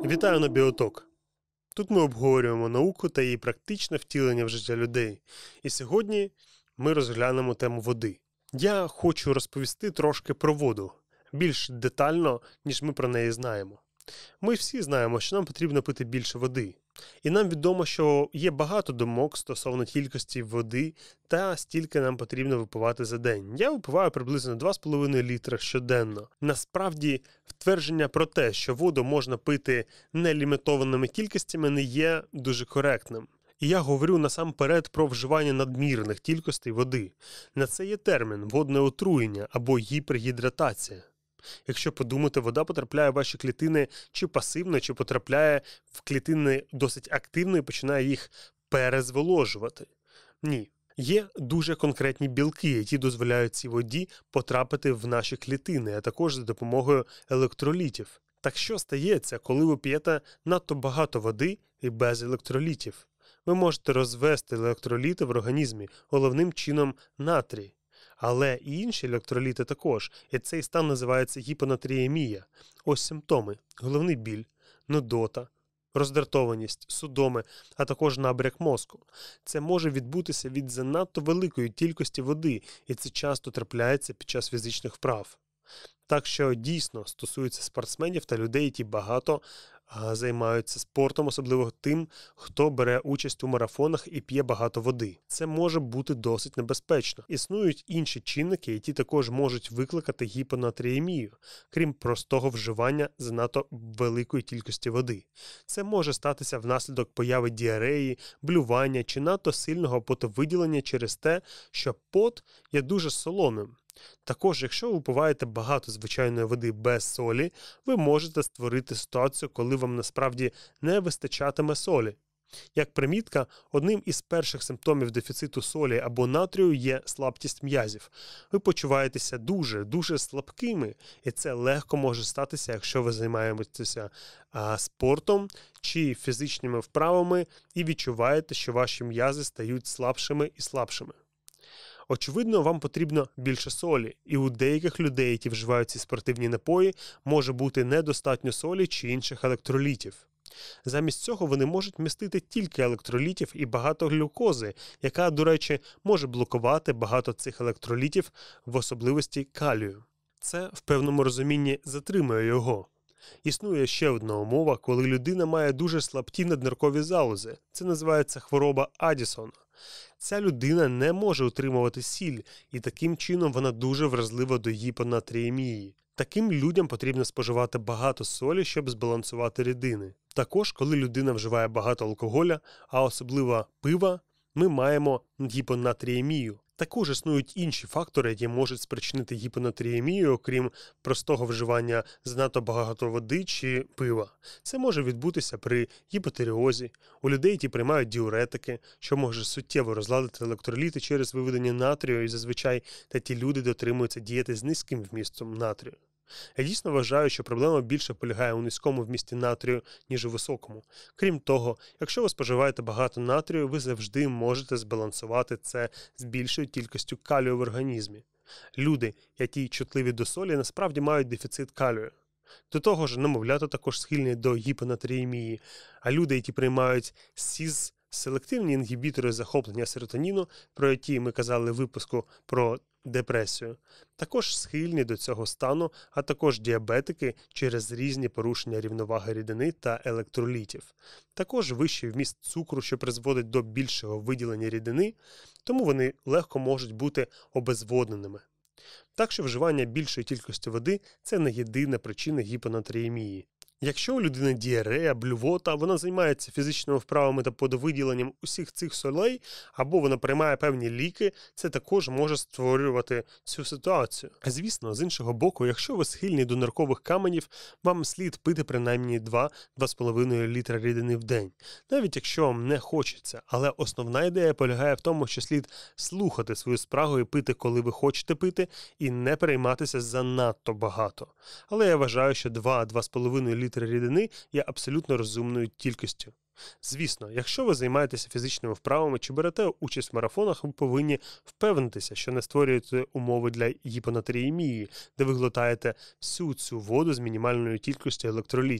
Вітаю на Біоток! Тут ми обговорюємо науку та її практичне втілення в життя людей. І сьогодні ми розглянемо тему води. Я хочу розповісти трошки про воду, більш детально, ніж ми про неї знаємо. Ми всі знаємо, що нам потрібно пити більше води. І нам відомо, що є багато думок стосовно кількості води та стільки нам потрібно випивати за день. Я випиваю приблизно 2,5 літра щоденно. Насправді, твердження про те, що воду можна пити нелімітованими кількостями, не є дуже коректним. І я говорю насамперед про вживання надмірних кількостей води. На це є термін «водне отруєння» або «гіпергідратація». Якщо подумати, вода потрапляє в ваші клітини чи пасивно, чи потрапляє в клітини досить активно і починає їх перезволожувати. Ні. Є дуже конкретні білки, які дозволяють цій воді потрапити в наші клітини, а також за допомогою електролітів. Так що стається, коли ви п'єте надто багато води і без електролітів? Ви можете розвести електроліти в організмі, головним чином натрій. Але і інші електроліти також, і цей стан називається гіпонатріємія. Ось симптоми – головний біль, нудота, роздратованість, судоми, а також набряк мозку. Це може відбутися від занадто великої кількості води, і це часто трапляється під час фізичних вправ. Так що дійсно стосується спортсменів та людей, які багато займаються спортом, особливо тим, хто бере участь у марафонах і п'є багато води. Це може бути досить небезпечно. Існують інші чинники, які також можуть викликати гіпонатріємію, крім простого вживання занадто великої кількості води. Це може статися внаслідок появи діареї, блювання чи надто сильного потовиділення через те, що пот є дуже солоним. Також, якщо ви випиваєте багато звичайної води без солі, ви можете створити ситуацію, коли вам насправді не вистачатиме солі. Як примітка, одним із перших симптомів дефіциту солі або натрію є слабкість м'язів. Ви почуваєтеся дуже слабкими, і це легко може статися, якщо ви займаєтеся спортом чи фізичними вправами і відчуваєте, що ваші м'язи стають слабшими і слабшими. Очевидно, вам потрібно більше солі, і у деяких людей, які вживають ці спортивні напої, може бути недостатньо солі чи інших електролітів. Замість цього вони можуть містити тільки електролітів і багато глюкози, яка, до речі, може блокувати багато цих електролітів, в особливості калію. Це в певному розумінні затримує його. Існує ще одна умова, коли людина має дуже слабкі надниркові залози. Це називається хвороба Аддісона. Ця людина не може утримувати сіль, і таким чином вона дуже вразлива до гіпонатріємії. Таким людям потрібно споживати багато солі, щоб збалансувати рідини. Також, коли людина вживає багато алкоголя, а особливо пива, ми маємо гіпонатріємію. Також існують інші фактори, які можуть спричинити гіпонатріємію, окрім простого вживання занадто багато води чи пива. Це може відбутися при гіпотиреозі, у людей, які приймають діуретики, що може суттєво розладити електроліти через виведення натрію, і зазвичай ті люди дотримуються дієти з низьким вмістом натрію. Я дійсно вважаю, що проблема більше полягає у низькому вмісті натрію, ніж у високому. Крім того, якщо ви споживаєте багато натрію, ви завжди можете збалансувати це з більшою кількістю калію в організмі. Люди, які чутливі до солі, насправді мають дефіцит калію. До того ж, немовлята також схильні до гіпонатріємії, а люди, які приймають СІЗ, селективні інгібітори захоплення серотоніну, про які ми казали в випуску про депресію, також схильні до цього стану, а також діабетики через різні порушення рівноваги рідини та електролітів. Також вищий вміст цукру, що призводить до більшого виділення рідини, тому вони легко можуть бути обезводненими. Так що вживання більшої кількості води – це не єдина причина гіпонатріємії. Якщо у людини діарея, блювота, вона займається фізичними вправами та подовиділенням усіх цих солей, або вона приймає певні ліки, це також може створювати цю ситуацію. Звісно, з іншого боку, якщо ви схильні до ниркових каменів, вам слід пити принаймні 2-2,5 літра рідини в день, навіть якщо вам не хочеться. Але основна ідея полягає в тому, що слід слухати свою спрагу і пити, коли ви хочете пити, і не перейматися занадто багато. Але я вважаю, що 2-2,5 літра рідини є абсолютно розумною кількістю. Звісно, якщо ви займаєтеся фізичними вправами чи берете участь в марафонах, ви повинні впевнитися, що не створюєте умови для гіпонатріємії, де ви глотаєте всю цю воду з мінімальною кількістю електролітів.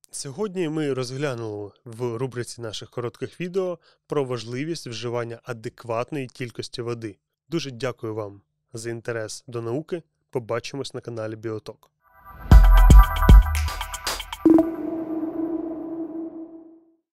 Сьогодні ми розглянули в рубриці наших коротких відео про важливість вживання адекватної кількості води. Дуже дякую вам за інтерес до науки. Побачимось на каналі Біоток.